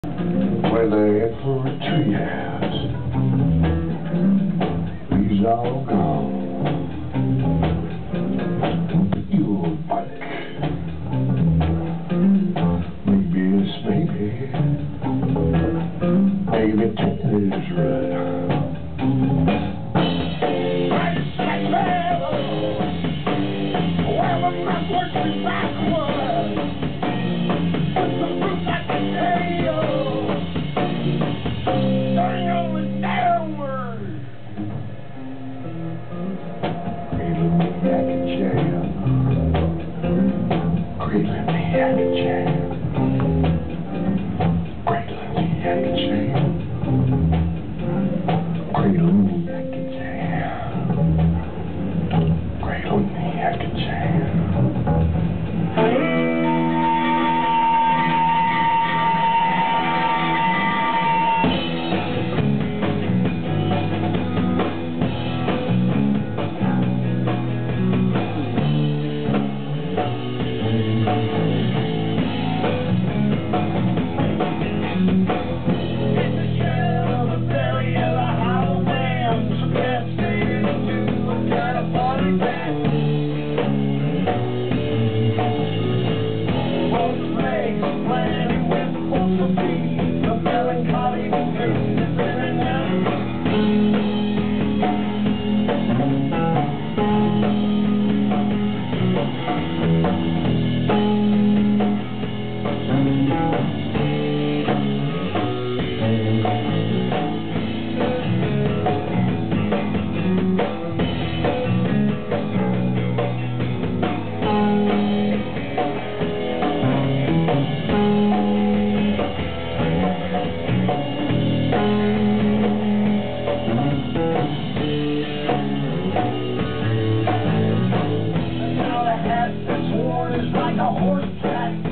Where they in for a treehouse. He's all gone. You'll bike. Maybe it's maybe. Maybe 10 is right. Well, I'm not working backwards. Put some fruit I can tell you. Starting over downward. Cradle me, I can jam. Cradle me, I can jam. Cradle me, I can jam. Cradle me, I can jam. Cradle me, I can jam. Now the hat that's worn is like a horse track.